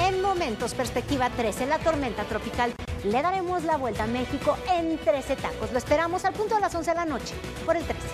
En momentos, Perspectiva 13, la tormenta tropical. Le daremos la vuelta a México en 13 tacos. Lo esperamos al punto de las 11 de la noche por el 13.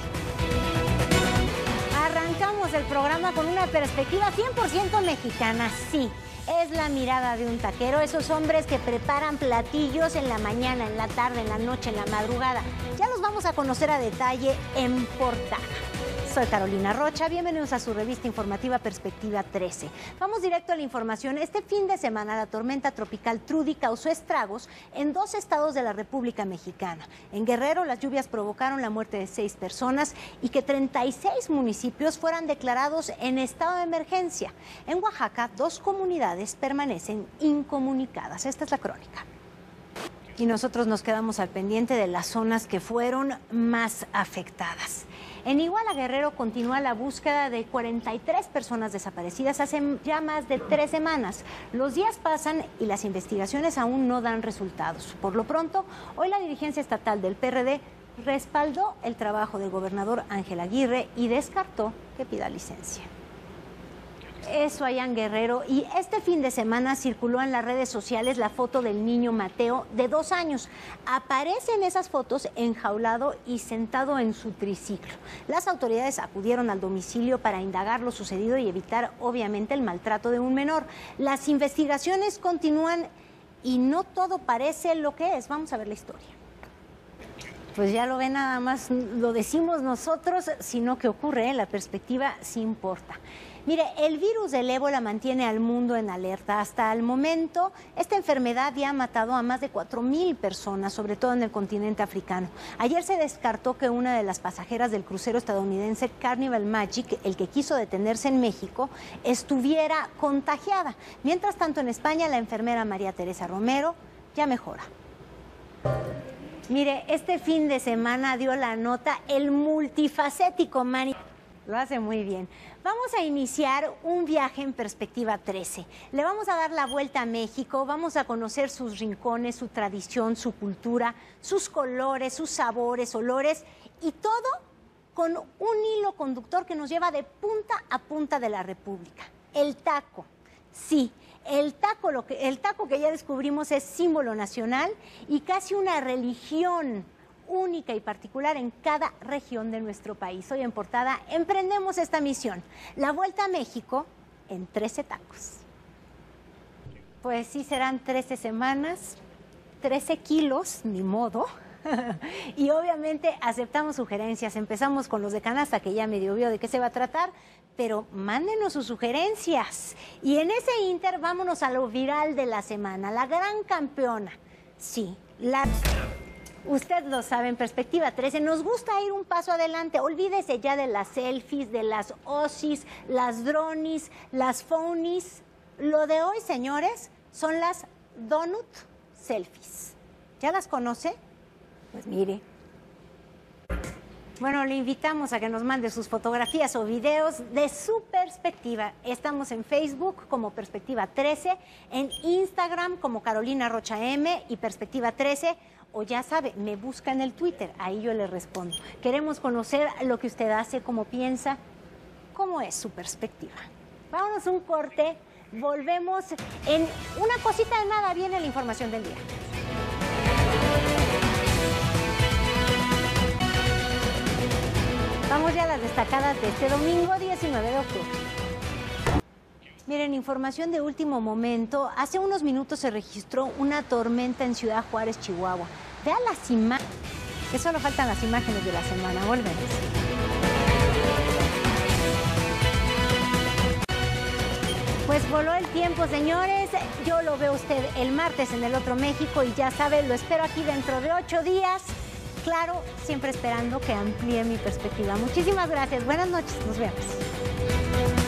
Arrancamos el programa con una perspectiva 100% mexicana, sí. Es la mirada de un taquero, esos hombres que preparan platillos en la mañana, en la tarde, en la noche, en la madrugada. Ya los vamos a conocer a detalle en portada. Soy Carolina Rocha, bienvenidos a su revista informativa Perspectiva 13. Vamos directo a la información. Este fin de semana la tormenta tropical Trudy causó estragos en 2 estados de la República Mexicana. En Guerrero las lluvias provocaron la muerte de 6 personas y que 36 municipios fueran declarados en estado de emergencia. En Oaxaca 2 comunidades permanecen incomunicadas. Esta es la crónica. Y nosotros nos quedamos al pendiente de las zonas que fueron más afectadas. En Iguala, Guerrero, continúa la búsqueda de 43 personas desaparecidas hace ya más de 3 semanas. Los días pasan y las investigaciones aún no dan resultados. Por lo pronto, hoy la dirigencia estatal del PRD respaldó el trabajo del gobernador Ángel Aguirre y descartó que pida licencia. Eso allá en Guerrero. Y este fin de semana circuló en las redes sociales la foto del niño Mateo de 2 años. Aparece en esas fotos enjaulado y sentado en su triciclo. Las autoridades acudieron al domicilio para indagar lo sucedido y evitar obviamente el maltrato de un menor. Las investigaciones continúan y no todo parece lo que es. Vamos a ver la historia. Pues ya lo ven, nada más lo decimos nosotros, sino que ocurre, la perspectiva sí importa. Mire, el virus del ébola mantiene al mundo en alerta. Hasta el momento, esta enfermedad ya ha matado a más de 4,000 personas, sobre todo en el continente africano. Ayer se descartó que una de las pasajeras del crucero estadounidense Carnival Magic, el que quiso detenerse en México, estuviera contagiada. Mientras tanto, en España, la enfermera María Teresa Romero ya mejora. Mire, este fin de semana dio la nota el multifacético Manny. Lo hace muy bien. Vamos a iniciar un viaje en Perspectiva 13. Le vamos a dar la vuelta a México, vamos a conocer sus rincones, su tradición, su cultura, sus colores, sus sabores, olores y todo con un hilo conductor que nos lleva de punta a punta de la República. El taco. Sí, el taco que ya descubrimos es símbolo nacional y casi una religión única y particular en cada región de nuestro país. Hoy en portada emprendemos esta misión, la vuelta a México en 13 tacos. Pues sí, serán 13 semanas, 13 kilos, ni modo. Y obviamente aceptamos sugerencias. Empezamos con los de canasta, que ya medio vio de qué se va a tratar, pero mándenos sus sugerencias. Y en ese inter, vámonos a lo viral de la semana, la gran campeona. Sí, usted lo sabe, en Perspectiva 13 nos gusta ir un paso adelante. Olvídese ya de las selfies, de las osis, las dronis, las phonies. Lo de hoy, señores, son las donut selfies. ¿Ya las conoce? Pues mire. Bueno, le invitamos a que nos mande sus fotografías o videos de su perspectiva. Estamos en Facebook como Perspectiva 13, en Instagram como Carolina Rocha M y Perspectiva 13. O ya sabe, me busca en el Twitter, ahí yo le respondo. Queremos conocer lo que usted hace, cómo piensa, cómo es su perspectiva. Vámonos a un corte, volvemos en una cosita de nada, viene la información del día. Vamos ya a las destacadas de este domingo 19 de octubre. Miren, información de último momento. Hace unos minutos se registró una tormenta en Ciudad Juárez, Chihuahua. Vean las imágenes, que solo faltan las imágenes de la semana. Volvemos. Pues voló el tiempo, señores. Yo lo veo usted el martes en El Otro México y ya sabe, lo espero aquí dentro de 8 días. Claro, siempre esperando que amplíe mi perspectiva. Muchísimas gracias. Buenas noches. Nos vemos.